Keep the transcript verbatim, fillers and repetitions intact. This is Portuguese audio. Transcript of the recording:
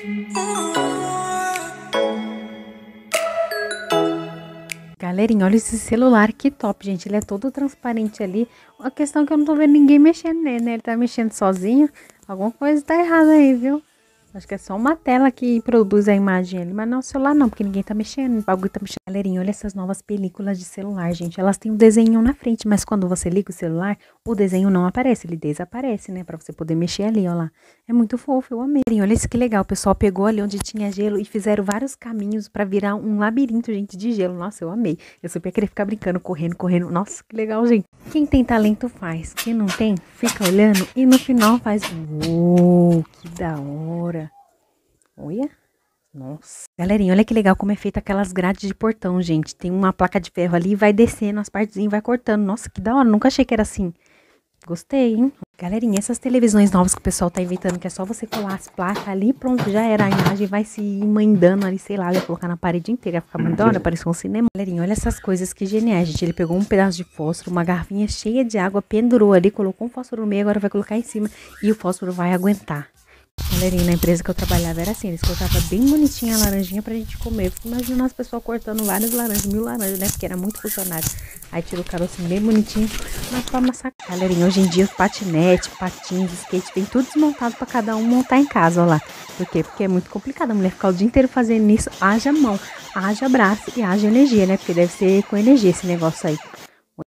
Galerinha, olha esse celular, que top, gente. Ele é todo transparente ali. A questão é que eu não tô vendo ninguém mexendo nele, né? Ele tá mexendo sozinho. Alguma coisa tá errada aí, viu? Acho que é só uma tela que produz a imagem ali, mas não é o celular não, porque ninguém tá mexendo, o bagulho tá mexendo. Galerinha, olha essas novas películas de celular, gente. Elas têm um desenho na frente, mas quando você liga o celular, o desenho não aparece, ele desaparece, né? Pra você poder mexer ali, ó lá. É muito fofo, eu amei. Olha isso que legal, o pessoal pegou ali onde tinha gelo e fizeram vários caminhos pra virar um labirinto, gente, de gelo. Nossa, eu amei. Eu super ia querer ficar brincando, correndo, correndo. Nossa, que legal, gente. Quem tem talento faz, quem não tem, fica olhando e no final faz... Uou, que da hora. Olha, nossa. Galerinha, olha que legal como é feita aquelas grades de portão, gente. Tem uma placa de ferro ali e vai descendo as partezinhas e vai cortando. Nossa, que da hora, nunca achei que era assim. Gostei, hein? Galerinha, essas televisões novas que o pessoal tá inventando, que é só você colar as placas ali, pronto, já era. A imagem vai se emendando ali, sei lá, vai colocar na parede inteira, vai ficar muito da hora, parecia um cinema. Galerinha, olha essas coisas que geniais, gente. Ele pegou um pedaço de fósforo, uma garrafinha cheia de água, pendurou ali, colocou um fósforo no meio, agora vai colocar em cima e o fósforo vai aguentar. Galerinha, na empresa que eu trabalhava era assim, eles cortavam bem bonitinha a laranjinha pra gente comer. Eu fico imaginando as pessoas cortando várias laranjas, mil laranjas, né? Porque era muito funcionário. Aí tira o caroço bem bonitinho, mas pra massacrar. Galerinha, hoje em dia os patinete, patins, skate, vem tudo desmontado pra cada um montar em casa, ó lá. Por quê? Porque é muito complicado a mulher ficar o dia inteiro fazendo isso. Haja mão, haja braço e haja energia, né? Porque deve ser com energia esse negócio aí.